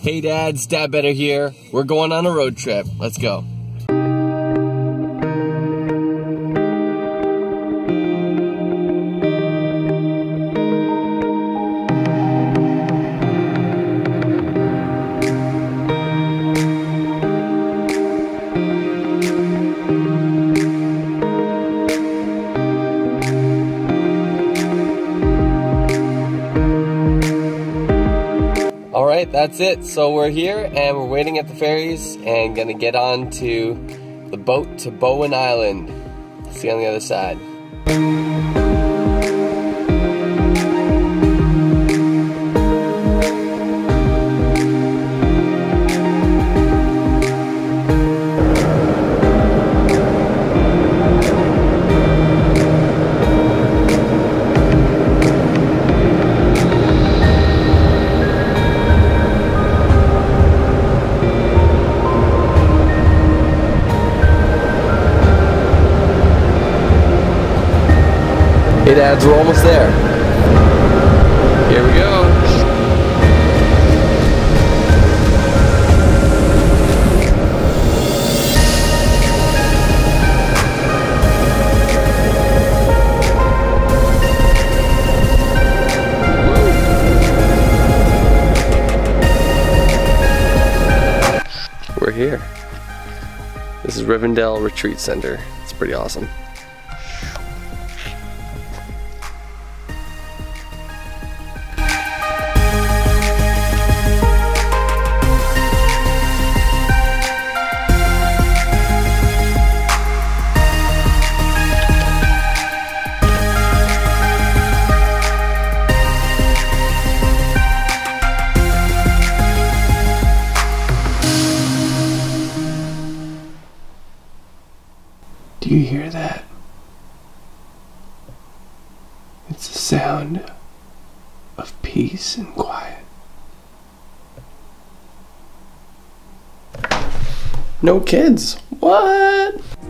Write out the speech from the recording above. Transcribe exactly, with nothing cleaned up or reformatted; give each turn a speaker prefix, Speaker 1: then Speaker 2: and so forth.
Speaker 1: Hey dads, DadBetter here. We're going on a road trip. Let's go. Alright, that's it. So we're here and we're waiting at the ferries and gonna get on to the boat to Bowen Island. See you on the other side. Hey dads, we're almost there. Here we go. We're here. This is Rivendell Retreat Centre. It's pretty awesome. Do you hear that? It's the sound of peace and quiet. No kids. What?